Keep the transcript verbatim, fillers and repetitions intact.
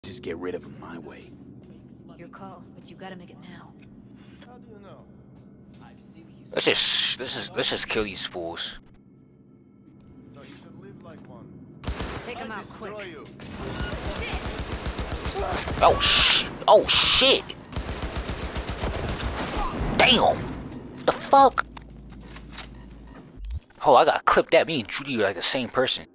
Just get rid of him my way. Your call, but you gotta make it now. How do you know? Let's just let's just let's just kill these fools. So you should live like one. Take him out quick. You. Oh sh! Oh shit! Damn! The fuck? Oh, I gotta clip that. Me and Judy are like the same person.